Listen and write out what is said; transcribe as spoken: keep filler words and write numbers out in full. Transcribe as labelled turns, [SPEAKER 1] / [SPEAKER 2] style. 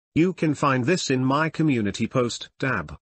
[SPEAKER 1] You can find this in my community post tab.